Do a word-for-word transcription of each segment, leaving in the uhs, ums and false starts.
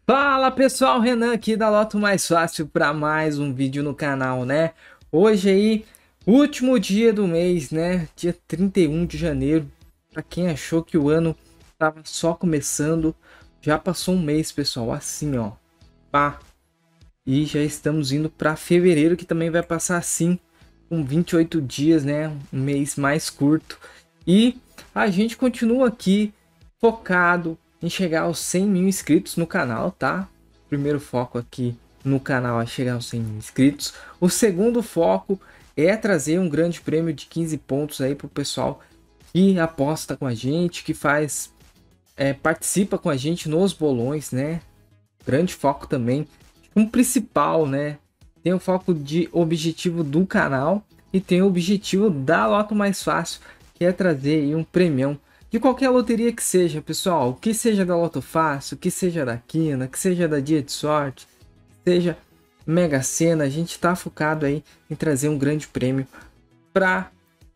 Fala pessoal, Renan aqui da Loto Mais Fácil para mais um vídeo no canal, né? Hoje aí, último dia do mês, né? Dia trinta e um de janeiro. Para quem achou que o ano tava só começando, já passou um mês, pessoal, assim, ó. Pá. E já estamos indo para fevereiro, que também vai passar assim, com vinte e oito dias, né? Um mês mais curto. E a gente continua aqui focado em chegar aos cem mil inscritos no canal, tá? Primeiro foco aqui no canal é chegar aos cem mil inscritos. O segundo foco é trazer um grande prêmio de quinze pontos aí pro pessoal que aposta com a gente, que faz, é, participa com a gente nos bolões, né? Grande foco também. Um principal, né? Tem o foco de objetivo do canal e tem o objetivo da Loto Mais Fácil, que é trazer aí um premião de qualquer loteria que seja, pessoal. Que seja da Loto Fácil, que seja da Quina, que seja da Dia de Sorte, que seja Mega Sena. A gente está focado aí em trazer um grande prêmio para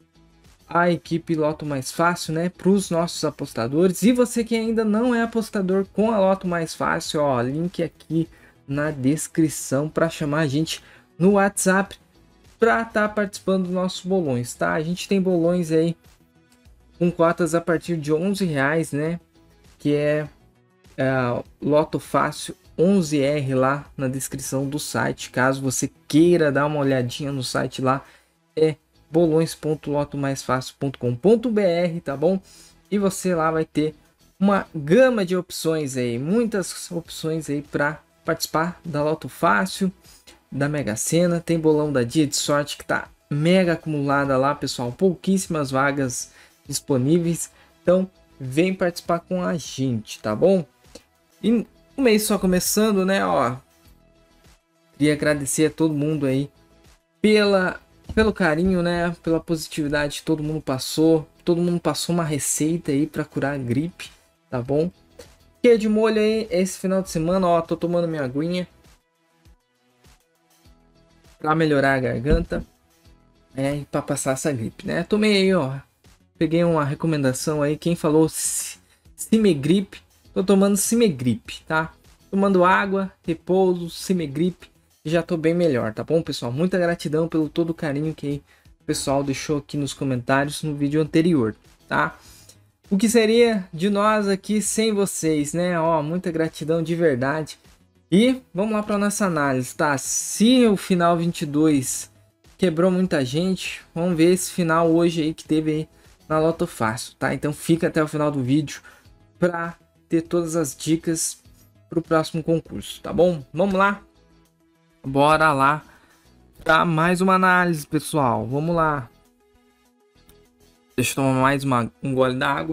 a equipe Loto Mais Fácil, né? Para os nossos apostadores. E você que ainda não é apostador com a Loto Mais Fácil, ó, link aqui na descrição para chamar a gente no WhatsApp para estar tá participando dos nossos bolões, tá? A gente tem bolões aí com cotas a partir de onze reais, né? Que é, é Loto Fácil onze R lá na descrição do site. Caso você queira dar uma olhadinha no site lá, é bolões ponto loto mais fácil ponto com ponto br, tá bom? E você lá vai ter uma gama de opções aí, muitas opções aí para participar da Loto Fácil, da Mega Sena. Tem bolão da Dia de Sorte que tá mega acumulada lá, pessoal, pouquíssimas vagas disponíveis, então vem participar com a gente, tá bom? E o mês só começando, né, ó, queria agradecer a todo mundo aí pela pelo carinho, né, pela positividade que todo mundo passou, todo mundo passou uma receita aí para curar a gripe, tá bom? Que é de molho aí esse final de semana, ó, tô tomando minha aguinha para melhorar a garganta, é, e para passar essa gripe, né? Tomei aí, ó, peguei uma recomendação aí, quem falou Cimegrip, tô tomando Cimegrip, tá? Tomando água, repouso, Cimegrip, já tô bem melhor, tá bom, pessoal? Muita gratidão pelo todo o carinho que o pessoal deixou aqui nos comentários no vídeo anterior, tá? O que seria de nós aqui sem vocês, né? Ó, muita gratidão de verdade. E vamos lá para nossa análise, tá? Se o final vinte e dois quebrou muita gente, vamos ver esse final hoje aí que teve aí na Loto Fácil, tá? Então fica até o final do vídeo para ter todas as dicas para o próximo concurso, tá bom? Vamos lá? Bora lá para mais uma análise, pessoal. Vamos lá. Deixa eu tomar mais uma, um gole d'água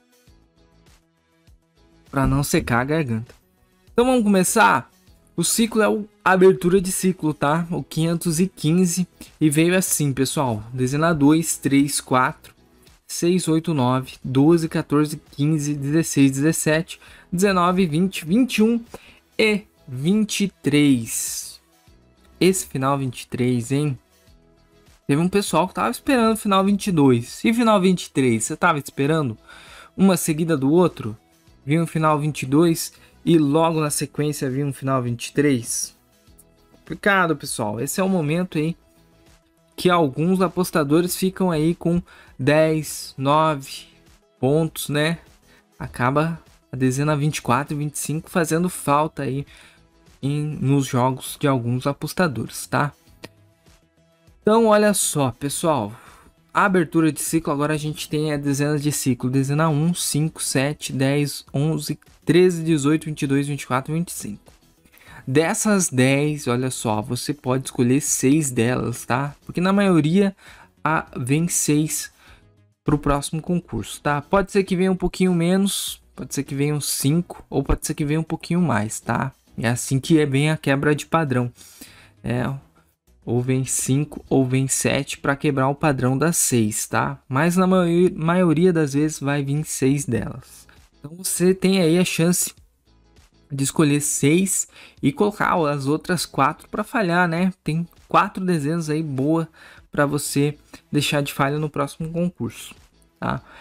para não secar a garganta. Então vamos começar. O ciclo é o abertura de ciclo, tá? O quinhentos e quinze e veio assim, pessoal. Dezena dois, três, quatro, seis, oito, nove, doze, quatorze, quinze, dezesseis, dezessete, dezenove, vinte, vinte e um e vinte e três. Esse final vinte e três, hein? Teve um pessoal que tava esperando o final vinte e dois. E final vinte e três, você tava esperando uma seguida do outro? Viu um final vinte e dois e logo na sequência viu um final vinte e três? Complicado, pessoal. Esse é o momento aí que alguns apostadores ficam aí com dez, nove pontos, né? Acaba a dezena vinte e quatro e vinte e cinco fazendo falta aí em, nos jogos de alguns apostadores, tá? Então, olha só, pessoal. A abertura de ciclo, agora a gente tem a dezena de ciclo. Dezena um, cinco, sete, dez, onze, treze, dezoito, vinte e dois, vinte e quatro, vinte e cinco. Dessas dez, olha só, você pode escolher seis delas, tá? Porque na maioria a, vem seis para o próximo concurso, tá? Pode ser que venha um pouquinho menos, pode ser que venha uns cinco, ou pode ser que venha um pouquinho mais, tá? É assim que é bem a quebra de padrão. É, ou vem cinco ou vem sete para quebrar o padrão das seis, tá? Mas na maioria, maioria das vezes vai vir seis delas. Então você tem aí a chance de escolher seis e colocar as outras quatro para falhar, né? Tem quatro dezenas aí boa para você deixar de falha no próximo concurso, tá?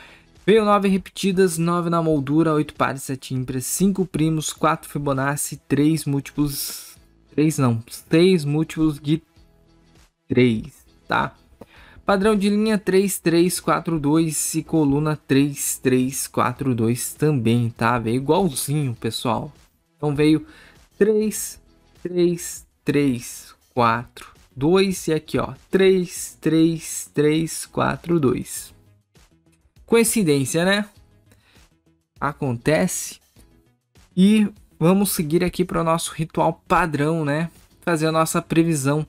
Veio nove repetidas, nove na moldura, oito pares, sete ímpares, cinco primos, quatro Fibonacci, três múltiplos, três não, seis múltiplos de três, tá? Padrão de linha três, três, quatro, dois e coluna três, três, quatro, dois também, tá? Veio igualzinho, pessoal. Então veio três, três, três, quatro, dois e aqui, ó, três, três, três, quatro, dois. Coincidência, né? Acontece. E vamos seguir aqui para o nosso ritual padrão, né? Fazer a nossa previsão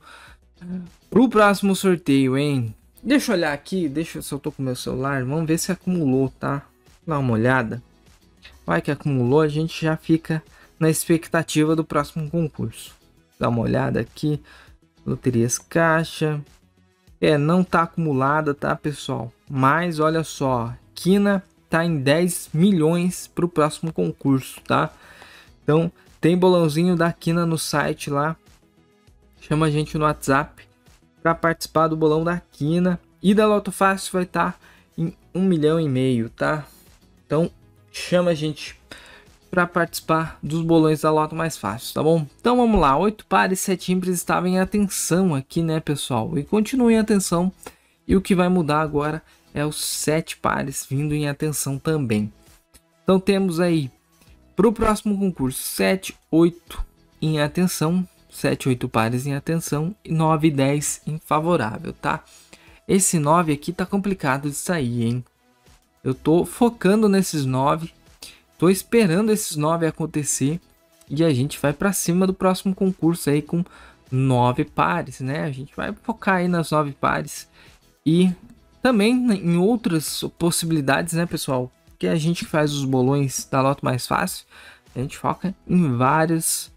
pro próximo sorteio, hein? Deixa eu olhar aqui, deixa eu, se eu tô com meu celular, vamos ver se acumulou, tá? Dá uma olhada. Vai que acumulou, a gente já fica na expectativa do próximo concurso. Dá uma olhada aqui. Loterias Caixa. É, não tá acumulada, tá, pessoal? Mas olha só, Quina tá em dez milhões para o próximo concurso, tá? Então, tem bolãozinho da Quina no site lá. Chama a gente no WhatsApp para participar do bolão da Quina. E da Loto Fácil vai estar tá em um milhão e meio, tá? Então, chama a gente para participar dos bolões da Loto Mais Fácil, tá bom? Então vamos lá, oito pares, sete ímpares estavam em atenção aqui, né, pessoal? E continua em atenção. E o que vai mudar agora é os sete pares vindo em atenção também. Então temos aí para o próximo concurso sete, oito em atenção, sete, oito pares em atenção e nove e dez em favorável, tá? Esse nove aqui tá complicado de sair, hein? Eu tô focando nesses nove. Tô esperando esses nove acontecer e a gente vai para cima do próximo concurso aí com nove pares, né? A gente vai focar aí nas nove pares e também em outras possibilidades, né, pessoal? Que a gente faz os bolões da Loto Mais Fácil, a gente foca em várias,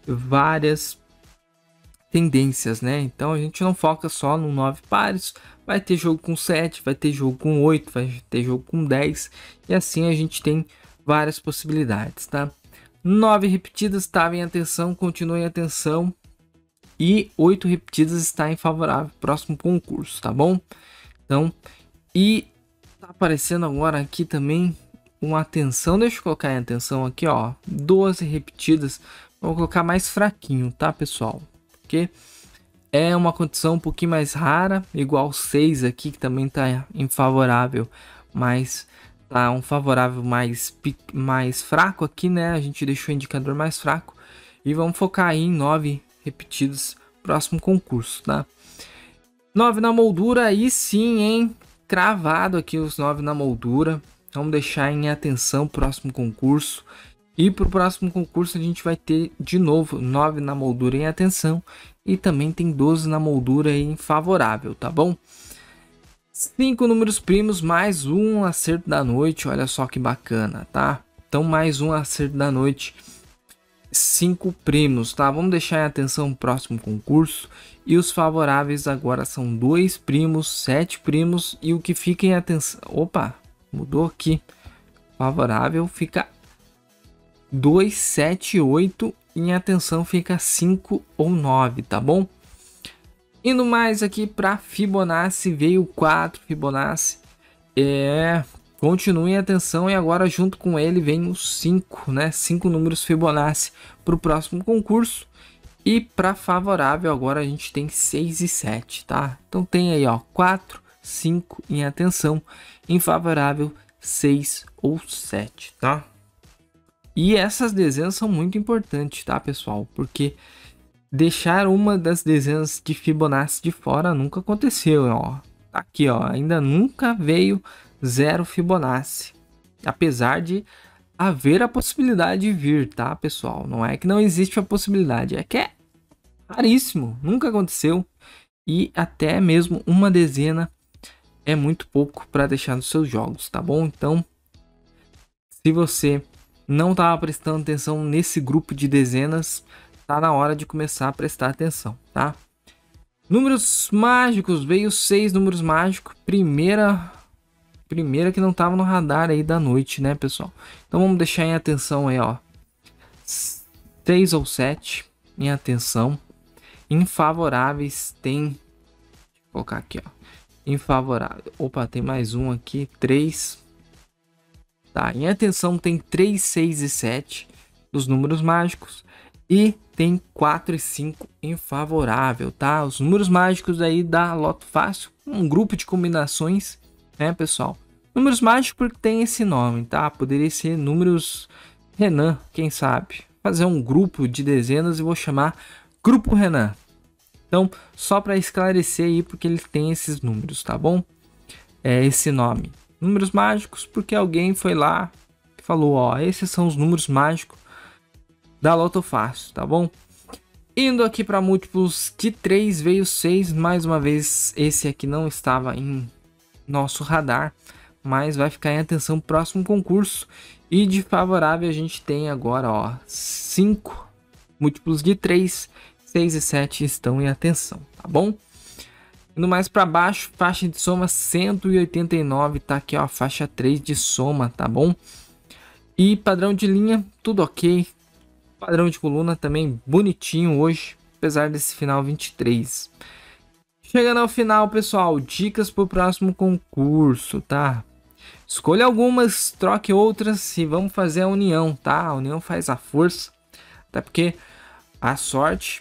várias tendências, né? Então a gente não foca só no nove pares, vai ter jogo com sete, vai ter jogo com oito, vai ter jogo com dez e assim a gente tem várias possibilidades, tá? nove repetidas estava em atenção, continua em atenção. E oito repetidas está em favorável. Próximo concurso, tá bom? Então, e tá aparecendo agora aqui também uma atenção. Deixa eu colocar em atenção aqui, ó. doze repetidas. Vou colocar mais fraquinho, tá, pessoal? Porque é uma condição um pouquinho mais rara. Igual seis aqui, que também tá em favorável, mas tá um favorável mais, mais fraco aqui, né? A gente deixou o indicador mais fraco. E vamos focar aí em nove repetidos. Próximo concurso, tá? nove na moldura, aí sim, hein? Cravado aqui os nove na moldura. Vamos deixar em atenção próximo concurso. E pro próximo concurso a gente vai ter de novo nove na moldura em atenção. E também tem doze na moldura em favorável, tá bom? cinco números primos, mais um acerto da noite. Olha só que bacana, tá? Então, mais um acerto da noite. cinco primos, tá? Vamos deixar em atenção o próximo concurso. E os favoráveis agora são dois primos, sete primos. E o que fica em atenção... Opa, mudou aqui. Favorável fica dois, sete, oito. Em atenção fica cinco ou nove, tá bom? Indo mais aqui para Fibonacci, veio quatro Fibonacci. É, continue em atenção e agora junto com ele vem os cinco, né? cinco números Fibonacci para o próximo concurso. E para favorável agora a gente tem seis e sete, tá? Então tem aí, ó, quatro, cinco em atenção, em favorável seis ou sete, tá? E essas dezenas são muito importantes, tá, pessoal? Porque deixar uma das dezenas de Fibonacci de fora nunca aconteceu, ó. Aqui, ó, ainda nunca veio zero Fibonacci. Apesar de haver a possibilidade de vir, tá, pessoal? Não é que não existe a possibilidade, é que é raríssimo, nunca aconteceu. E até mesmo uma dezena é muito pouco para deixar nos seus jogos, tá bom? Então, se você não estava prestando atenção nesse grupo de dezenas, tá na hora de começar a prestar atenção, tá? Números mágicos, veio seis números mágicos, primeira primeira que não tava no radar aí da noite, né, pessoal? Então vamos deixar em atenção aí, ó. seis ou sete em atenção. Infavoráveis tem, deixa eu colocar aqui, ó. Infavorável. Opa, tem mais um aqui, três. tá? Em atenção tem três, seis e sete dos números mágicos e tem quatro e cinco em favorável, tá? Os números mágicos aí da Loto Fácil, um grupo de combinações, né, pessoal? Números mágicos porque tem esse nome, tá? Poderia ser números Renan, quem sabe? Fazer um grupo de dezenas e vou chamar Grupo Renan. Então, só para esclarecer aí porque ele tem esses números, tá bom? É esse nome. Números mágicos porque alguém foi lá e falou, ó, esses são os números mágicos da Loto Fácil, tá bom? Indo aqui para múltiplos de três, veio seis, mais uma vez esse aqui não estava em nosso radar, mas vai ficar em atenção próximo concurso. E de favorável a gente tem agora, ó, cinco múltiplos de três, seis e sete estão em atenção, tá bom? Indo mais para baixo, faixa de soma cento e oitenta e nove, tá aqui, ó, faixa três de soma, tá bom? E padrão de linha, tudo ok. Padrão de coluna também bonitinho hoje, apesar desse final vinte e três. Chegando ao final, pessoal, dicas para o próximo concurso, tá? Escolha algumas, troque outras e vamos fazer a união, tá? A união faz a força, até porque a sorte,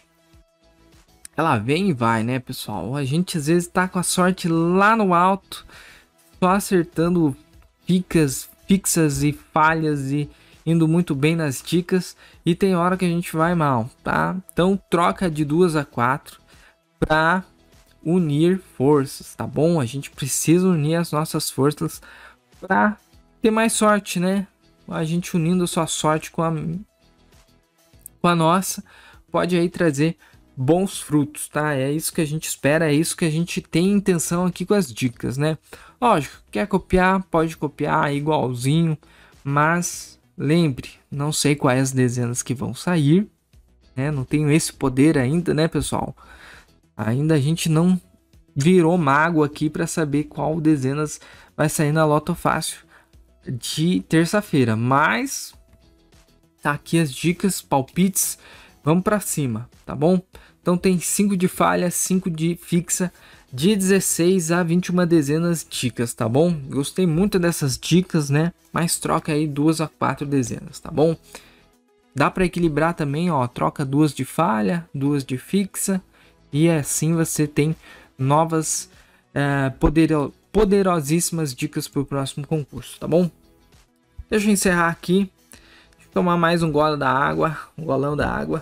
ela vem e vai, né, pessoal? A gente às vezes tá com a sorte lá no alto, só acertando dicas fixas e falhas e indo muito bem nas dicas, e tem hora que a gente vai mal, tá? Então troca de duas a quatro para unir forças, tá bom? A gente precisa unir as nossas forças para ter mais sorte, né? A gente unindo a sua sorte com a, com a nossa, pode aí trazer bons frutos, tá? É isso que a gente espera, é isso que a gente tem intenção aqui com as dicas, né? Lógico, quer copiar, pode copiar igualzinho, mas lembre, não sei quais as dezenas que vão sair, né? Não tenho esse poder ainda, né, pessoal? Ainda a gente não virou mago aqui para saber qual dezenas vai sair na Loto Fácil de terça-feira, mas tá aqui as dicas, palpites, vamos para cima, tá bom? Então tem cinco de falha, cinco de fixa, de dezesseis a vinte e uma dezenas dicas, tá bom? Gostei muito dessas dicas, né? Mas troca aí duas a quatro dezenas, tá bom? Dá para equilibrar também, ó, troca duas de falha, duas de fixa, e assim você tem novas é, podero, poderosíssimas dicas para o próximo concurso, tá bom? Deixa eu encerrar aqui, deixa eu tomar mais um gole da água, um golão da água,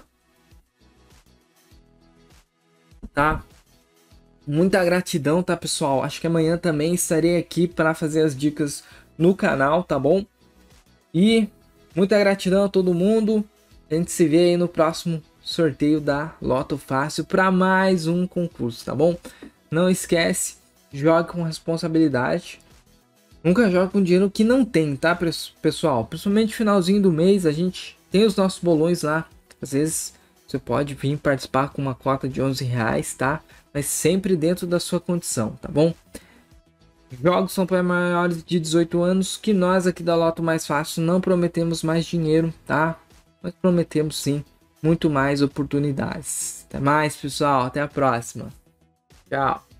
tá? Muita gratidão, tá, pessoal? Acho que amanhã também estarei aqui para fazer as dicas no canal, tá bom? E muita gratidão a todo mundo. A gente se vê aí no próximo sorteio da Loto Fácil para mais um concurso, tá bom? Não esquece, jogue com responsabilidade. Nunca jogue com dinheiro que não tem, tá, pessoal? Principalmente no finalzinho do mês, a gente tem os nossos bolões lá. Às vezes você pode vir participar com uma cota de onze reais, tá? Mas sempre dentro da sua condição, tá bom? Jogos são para maiores de dezoito anos, que nós aqui da Loto Mais Fácil não prometemos mais dinheiro, tá? Mas prometemos sim muito mais oportunidades. Até mais, pessoal. Até a próxima. Tchau.